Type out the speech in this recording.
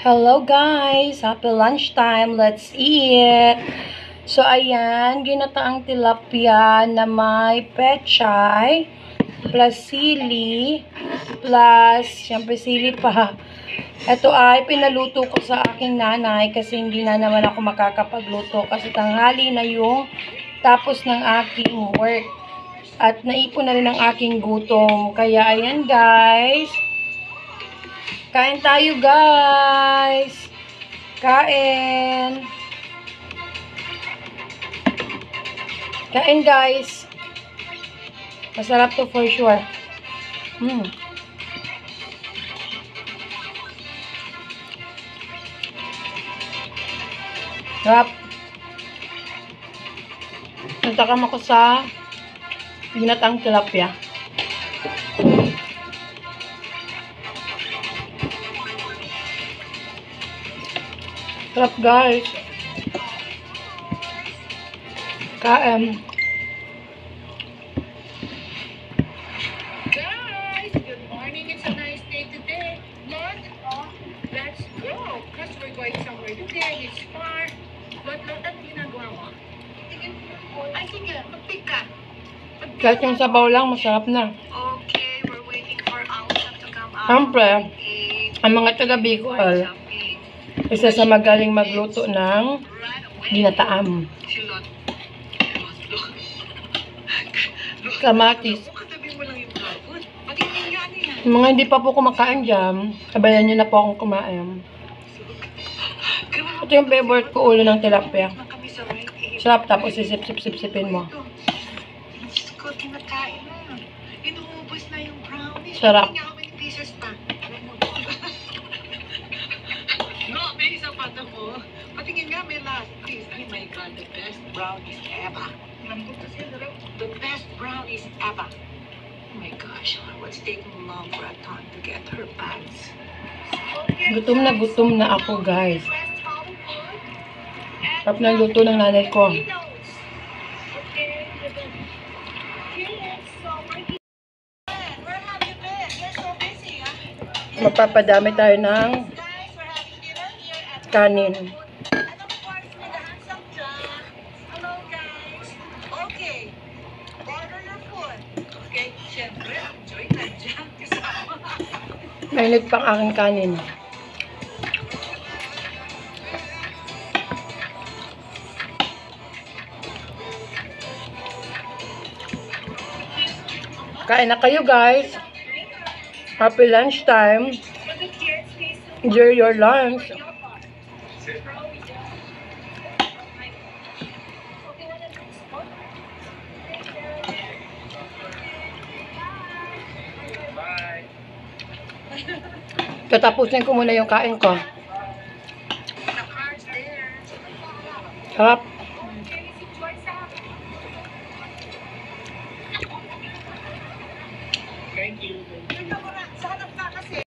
Hello guys! Happy lunchtime! Let's eat! So ayan, ginataang tilapia na may pechay, plus sili, plus, syempre sili pa. Ito ay pinaluto ko sa aking nanay kasi hindi na naman ako makakapagluto kasi tanghali na yung tapos ng aking work. At naipon na rin ang aking gutom. Kaya ayan guys, kain tayo guys. Kain. Kain guys. Masarap to for sure. Sarap. Natakam ako sa ginatang tilapia. Sarap guys. Kain. Guys, good morning. It's a nice day today. Let's go. Because we're going somewhere today. It's far. But look at ginagawa mo. Ay, sige. Mag-pick ka. Kahit yung sabaw lang, masarap na. Okay, we're waiting for Alsa to come out. Siyempre, ang mga taga Bicol, isa sa magaling magluto ng ginataam. Kamatis. Yung mga hindi pa po kumakain dyan, sabayan nyo na po akong kumain. Ito yung favorite ko, ulo ng tilapia. Sarap, tapos sisip-sip-sip-sipin mo. Sarap. Patingin nga, may last piece. Oh my God, the best brownies ever. The best brownies ever. Oh my gosh, what's taking long for a ton to get her pants? Gutom na ako guys. Sarap na luto ng nanay ko. Magpapadami tayo ng kanin. Mainit pang aking kanin. Kain na kayo guys. Happy lunchtime. Enjoy your lunch. Tatapusin ko muna yung kain ko. Sarap.